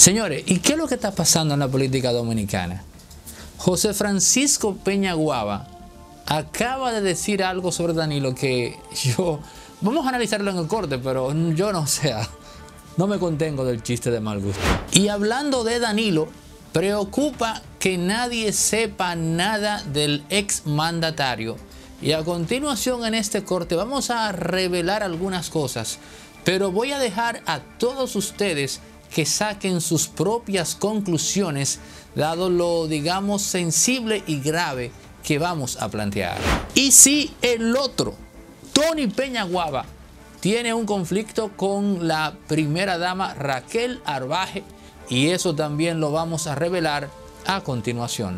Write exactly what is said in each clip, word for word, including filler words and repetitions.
Señores, ¿y qué es lo que está pasando en la política dominicana? José Francisco Peña Guava acaba de decir algo sobre Danilo que yo... Vamos a analizarlo en el corte, pero yo no sé, no me contengo del chiste de mal gusto. Y hablando de Danilo, preocupa que nadie sepa nada del ex mandatario. Y a continuación en este corte vamos a revelar algunas cosas, pero voy a dejar a todos ustedes que saquen sus propias conclusiones, dado lo, digamos, sensible y grave que vamos a plantear. Y si el otro, Tony Peña Guava, tiene un conflicto con la primera dama Raquel Arbaje, y eso también lo vamos a revelar a continuación.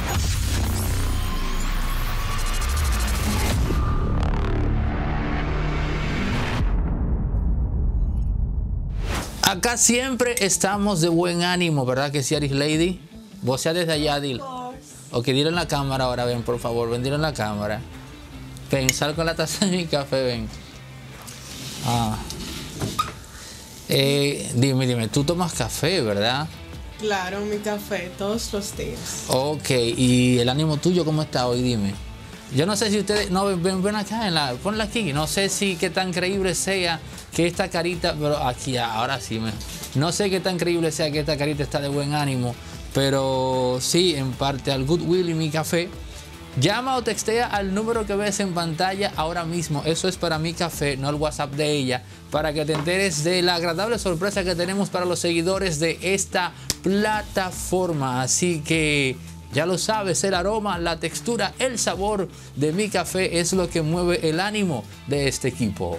Acá siempre estamos de buen ánimo, ¿verdad que sí, Aris Lady? Vos sea desde allá, dile. Ok, dile en la cámara ahora, ven, por favor, ven, dile en la cámara. Ven, sal con la taza de mi café, ven. Ah. Eh, dime, dime, tú tomas café, ¿verdad? Claro, mi café, todos los días. Ok, ¿y el ánimo tuyo cómo está hoy? Dime. Yo no sé si ustedes, no, ven, ven acá, en la, ponla aquí, no sé si qué tan creíble sea que esta carita, pero aquí, ahora sí, me, no sé qué tan creíble sea que esta carita está de buen ánimo, pero sí, en parte al Goodwill y mi café. Llama o textea al número que ves en pantalla ahora mismo, eso es para mi café, no el WhatsApp de ella, para que te enteres de la agradable sorpresa que tenemos para los seguidores de esta plataforma, así que... ya lo sabes, el aroma, la textura, el sabor de mi café es lo que mueve el ánimo de este equipo.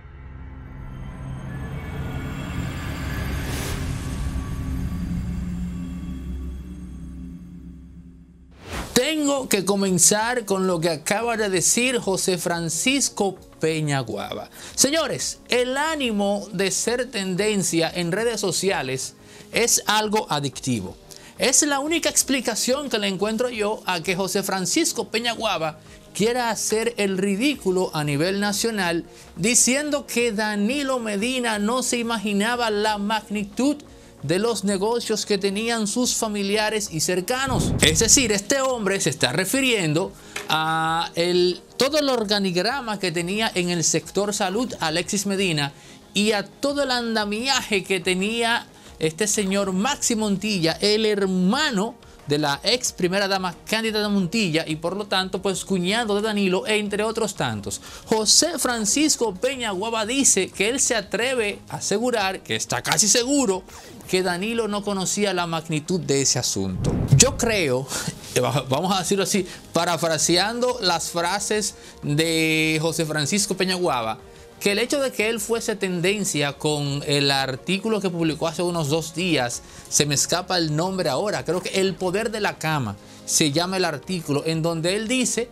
Tengo que comenzar con lo que acaba de decir José Francisco Peña Guava. Señores, el ánimo de ser tendencia en redes sociales es algo adictivo. Es la única explicación que le encuentro yo a que José Francisco Peña Guava quiera hacer el ridículo a nivel nacional diciendo que Danilo Medina no se imaginaba la magnitud de los negocios que tenían sus familiares y cercanos. Es decir, este hombre se está refiriendo a el, todo el organigrama que tenía en el sector salud Alexis Medina y a todo el andamiaje que tenía este señor Maxi Montilla, el hermano de la ex primera dama Cándida Montilla y por lo tanto pues cuñado de Danilo, entre otros tantos. José Francisco Peña Guava dice que él se atreve a asegurar, que está casi seguro, que Danilo no conocía la magnitud de ese asunto. Yo creo, vamos a decirlo así, parafraseando las frases de José Francisco Peña Guava, que el hecho de que él fuese tendencia con el artículo que publicó hace unos dos días, se me escapa el nombre ahora, creo que El Poder de la Cama se llama el artículo, en donde él dice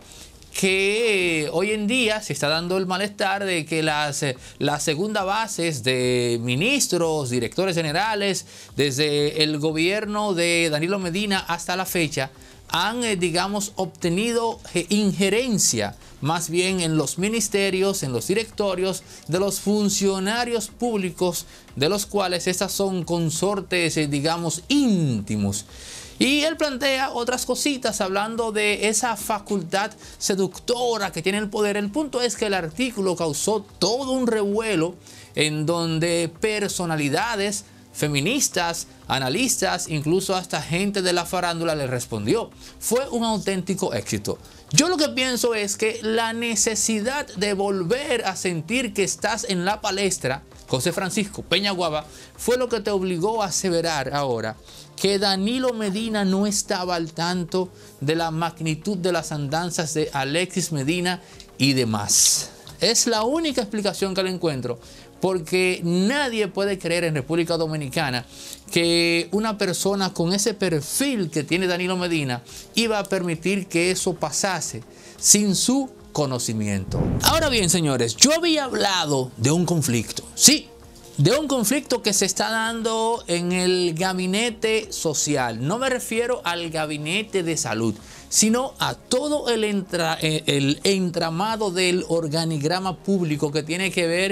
que hoy en día se está dando el malestar de que las, las segundas bases de ministros, directores generales, desde el gobierno de Danilo Medina hasta la fecha, han, eh, digamos, obtenido eh, injerencia más bien en los ministerios, en los directorios de los funcionarios públicos, de los cuales estas son consortes, eh, digamos, íntimos. Y él plantea otras cositas hablando de esa facultad seductora que tiene el poder. El punto es que el artículo causó todo un revuelo en donde personalidades feministas, analistas, incluso hasta gente de la farándula le respondió. Fue un auténtico éxito. Yo lo que pienso es que la necesidad de volver a sentir que estás en la palestra, José Francisco Peña Guava, fue lo que te obligó a aseverar ahora que Danilo Medina no estaba al tanto de la magnitud de las andanzas de Alexis Medina y demás. Es la única explicación que le encuentro, porque nadie puede creer en República Dominicana que una persona con ese perfil que tiene Danilo Medina iba a permitir que eso pasase sin su conocimiento. Ahora bien, señores, yo había hablado de un conflicto, sí, de un conflicto que se está dando en el gabinete social. No me refiero al gabinete de salud, sino a todo el, entra, el entramado del organigrama público que tiene que ver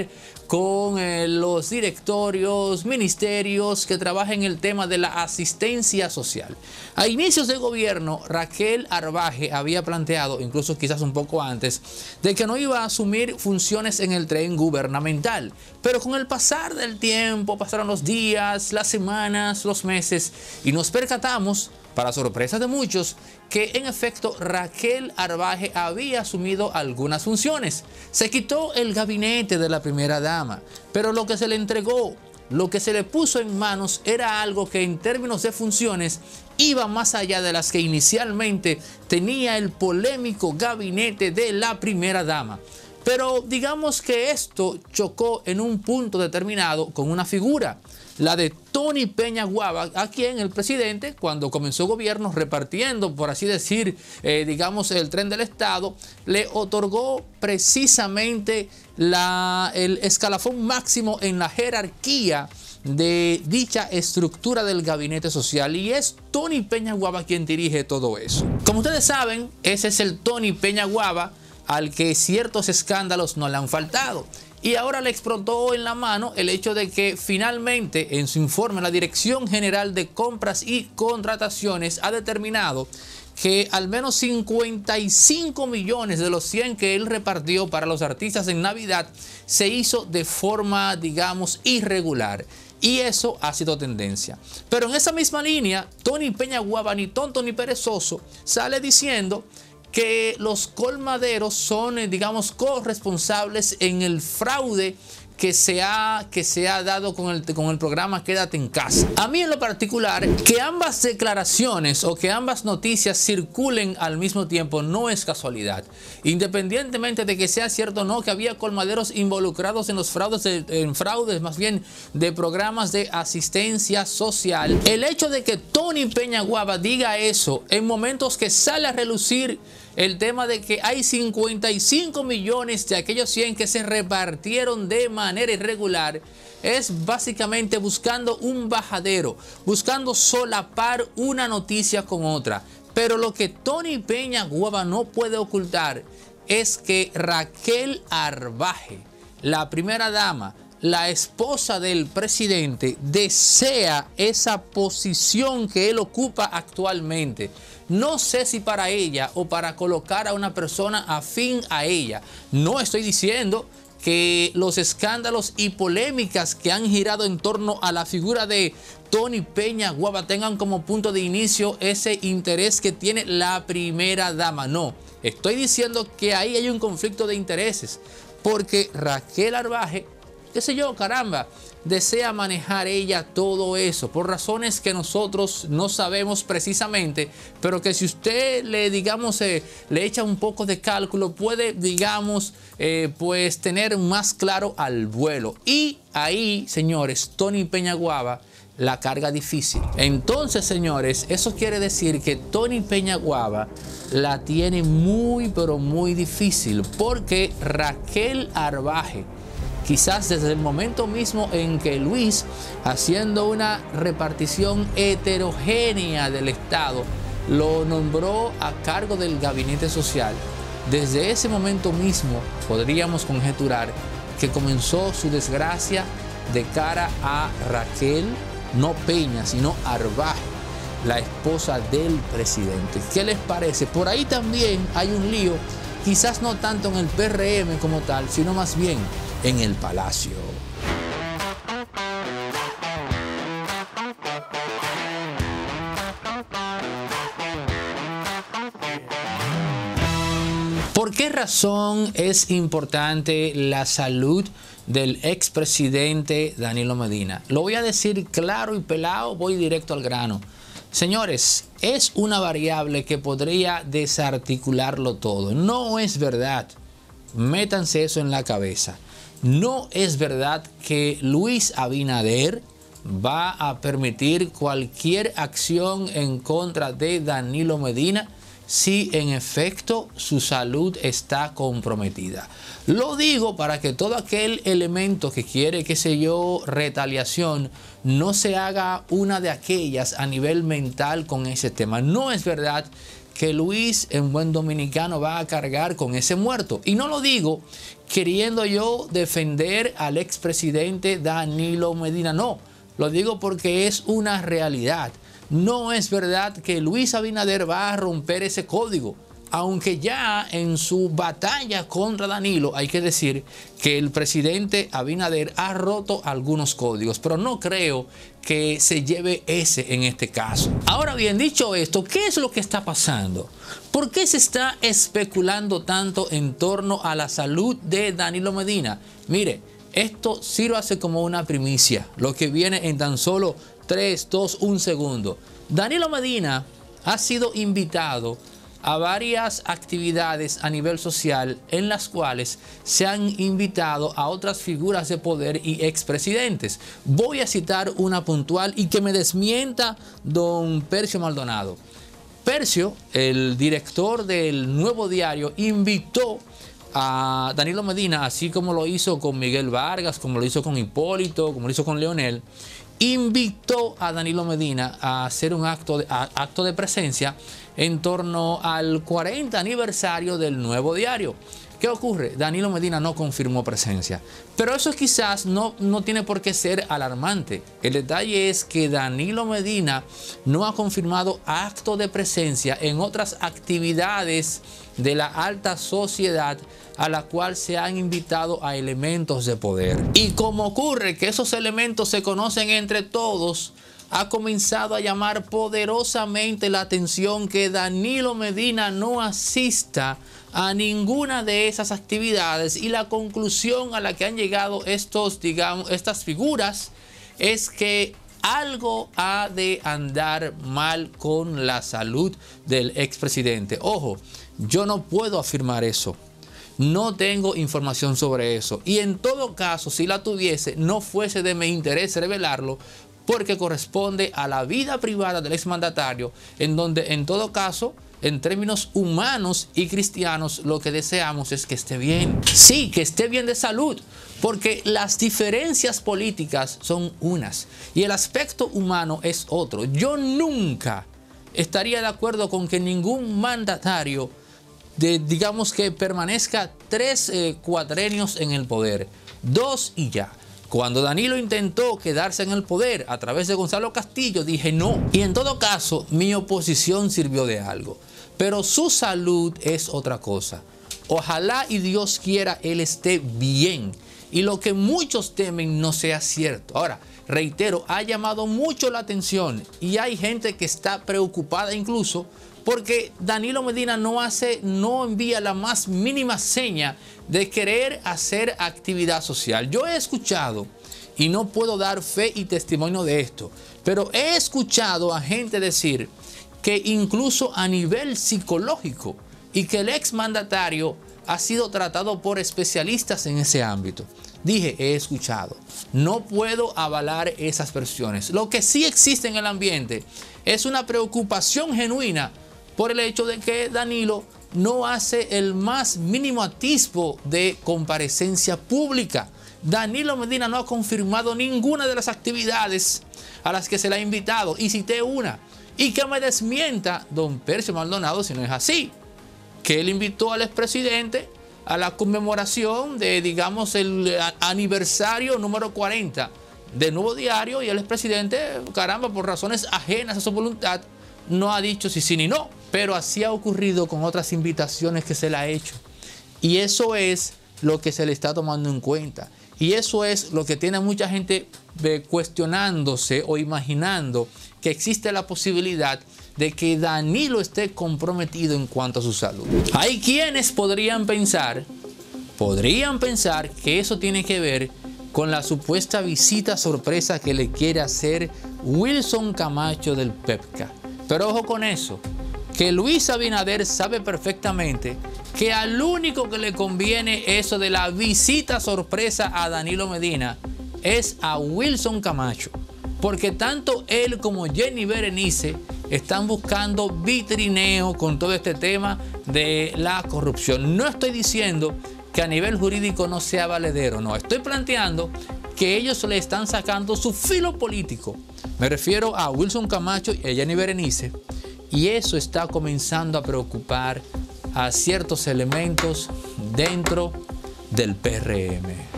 con eh, los directorios, ministerios que trabajan en el tema de la asistencia social. A inicios de gobierno, Raquel Arbaje había planteado, incluso quizás un poco antes, de que no iba a asumir funciones en el tren gubernamental. Pero con el pasar del tiempo, pasaron los días, las semanas, los meses, y nos percatamos, para sorpresa de muchos, que en efecto Raquel Arbaje había asumido algunas funciones. Se quitó el gabinete de la primera dama, pero lo que se le entregó, lo que se le puso en manos era algo que en términos de funciones iba más allá de las que inicialmente tenía el polémico gabinete de la primera dama. Pero digamos que esto chocó en un punto determinado con una figura, la de Tony Peña Guava, a quien el presidente, cuando comenzó gobierno, repartiendo, por así decir, eh, digamos, el tren del Estado, le otorgó precisamente la, el escalafón máximo en la jerarquía de dicha estructura del gabinete social, y es Tony Peña Guava quien dirige todo eso. Como ustedes saben, ese es el Tony Peña Guava al que ciertos escándalos no le han faltado. Y ahora le explotó en la mano el hecho de que finalmente en su informe la Dirección General de Compras y Contrataciones ha determinado que al menos cincuenta y cinco millones de los cien que él repartió para los artistas en Navidad se hizo de forma, digamos, irregular. Y eso ha sido tendencia. Pero en esa misma línea, Tony Peña Guava, ni tonto ni perezoso, sale diciendo que los colmaderos son, digamos, corresponsables en el fraude que se ha, que se ha dado con el, con el programa Quédate en Casa. A mí en lo particular, que ambas declaraciones o que ambas noticias circulen al mismo tiempo no es casualidad. Independientemente de que sea cierto o no que había colmaderos involucrados en los fraudes, de, en fraudes más bien de programas de asistencia social, el hecho de que Tony Peña Guava diga eso en momentos que sale a relucir el tema de que hay cincuenta y cinco millones de aquellos cien que se repartieron de manera irregular, es básicamente buscando un bajadero, buscando solapar una noticia con otra. Pero lo que Tony Peña Guava no puede ocultar es que Raquel Arbaje, la primera dama, la esposa del presidente, desea esa posición que él ocupa actualmente. No sé si para ella o para colocar a una persona afín a ella. No estoy diciendo que los escándalos y polémicas que han girado en torno a la figura de Tony Peña Guava tengan como punto de inicio ese interés que tiene la primera dama. No, estoy diciendo que ahí hay un conflicto de intereses, porque Raquel Arbaje, qué sé yo, caramba, desea manejar ella todo eso por razones que nosotros no sabemos precisamente, pero que si usted le, digamos, eh, le echa un poco de cálculo, puede, digamos, eh, pues tener más claro al vuelo. Y ahí, señores, Tony Peña Guava la carga difícil. Entonces, señores, eso quiere decir que Tony Peña Guava la tiene muy, pero muy difícil, porque Raquel Arbaje, quizás desde el momento mismo en que Luis, haciendo una repartición heterogénea del Estado, lo nombró a cargo del gabinete social, desde ese momento mismo podríamos conjeturar que comenzó su desgracia de cara a Raquel, no Peña, sino Arbaje, la esposa del presidente. ¿Qué les parece? Por ahí también hay un lío, quizás no tanto en el P R M como tal, sino más bien en el Palacio. ¿Por qué razón es importante la salud del expresidente Danilo Medina? Lo voy a decir claro y pelado, voy directo al grano. Señores, es una variable que podría desarticularlo todo. No es verdad. Métanse eso en la cabeza. No es verdad que Luis Abinader va a permitir cualquier acción en contra de Danilo Medina si en efecto su salud está comprometida. Lo digo para que todo aquel elemento que quiere, qué sé yo, retaliación, no se haga una de aquellas a nivel mental con ese tema. No es verdad que Luis, en buen dominicano, va a cargar con ese muerto. Y no lo digo queriendo yo defender al expresidente Danilo Medina, no. Lo digo porque es una realidad. No es verdad que Luis Abinader va a romper ese código. Aunque ya en su batalla contra Danilo hay que decir que el presidente Abinader ha roto algunos códigos, pero no creo que se lleve ese en este caso. Ahora bien, dicho esto, ¿qué es lo que está pasando? ¿Por qué se está especulando tanto en torno a la salud de Danilo Medina? Mire, esto sírvase como una primicia, lo que viene en tan solo tres, dos, un segundo. Danilo Medina ha sido invitado a varias actividades a nivel social en las cuales se han invitado a otras figuras de poder y expresidentes. Voy a citar una puntual y que me desmienta don Percio Maldonado. Percio, el director del Nuevo Diario, invitó a Danilo Medina, así como lo hizo con Miguel Vargas, como lo hizo con Hipólito, como lo hizo con Leonel, invitó a Danilo Medina a hacer un acto de, a, acto de presencia en torno al cuarenta aniversario del Nuevo Diario. ¿Qué ocurre? Danilo Medina no confirmó presencia, pero eso quizás no, no tiene por qué ser alarmante. El detalle es que Danilo Medina no ha confirmado acto de presencia en otras actividades de la alta sociedad a la cual se han invitado a elementos de poder. Y como ocurre que esos elementos se conocen entre todos, ha comenzado a llamar poderosamente la atención que Danilo Medina no asista a ninguna de esas actividades, y la conclusión a la que han llegado estos, digamos, estas figuras es que algo ha de andar mal con la salud del expresidente. Ojo, yo no puedo afirmar eso. No tengo información sobre eso. Y en todo caso, si la tuviese, no fuese de mi interés revelarlo, porque corresponde a la vida privada del exmandatario, en donde en todo caso, en términos humanos y cristianos, lo que deseamos es que esté bien. Sí, que esté bien de salud, porque las diferencias políticas son unas y el aspecto humano es otro. Yo nunca estaría de acuerdo con que ningún mandatario, de, digamos que permanezca tres eh, cuatrenios en el poder, dos y ya. Cuando Danilo intentó quedarse en el poder a través de Gonzalo Castillo, dije no. Y en todo caso, mi oposición sirvió de algo. Pero su salud es otra cosa. Ojalá y Dios quiera él esté bien. Y lo que muchos temen no sea cierto. Ahora, reitero, ha llamado mucho la atención. Y hay gente que está preocupada incluso porque Danilo Medina no hace, no envía la más mínima seña de querer hacer actividad social. Yo he escuchado, y no puedo dar fe y testimonio de esto, pero he escuchado a gente decir que incluso a nivel psicológico y que el exmandatario ha sido tratado por especialistas en ese ámbito. Dije, he escuchado. No puedo avalar esas versiones. Lo que sí existe en el ambiente es una preocupación genuina por el hecho de que Danilo no hace el más mínimo atisbo de comparecencia pública. Danilo Medina no ha confirmado ninguna de las actividades a las que se le ha invitado, y cité una. Y que me desmienta don Percio Maldonado si no es así, que él invitó al expresidente a la conmemoración de, digamos, el aniversario número cuarenta del Nuevo Diario, y el expresidente, caramba, por razones ajenas a su voluntad, no ha dicho si sí ni no. Pero así ha ocurrido con otras invitaciones que se le ha hecho. Y eso es lo que se le está tomando en cuenta. Y eso es lo que tiene mucha gente cuestionándose o imaginando que existe la posibilidad de que Danilo esté comprometido en cuanto a su salud. Hay quienes podrían pensar, podrían pensar que eso tiene que ver con la supuesta visita sorpresa que le quiere hacer Wilson Camacho del P E P C A. Pero ojo con eso, que Luis Abinader sabe perfectamente que al único que le conviene eso de la visita sorpresa a Danilo Medina es a Wilson Camacho, porque tanto él como Jenny Berenice están buscando vitrineo con todo este tema de la corrupción. No estoy diciendo que a nivel jurídico no sea valedero, no, estoy planteando que ellos le están sacando su filo político. Me refiero a Wilson Camacho y a Jenny Berenice. Y eso está comenzando a preocupar a ciertos elementos dentro del P R M.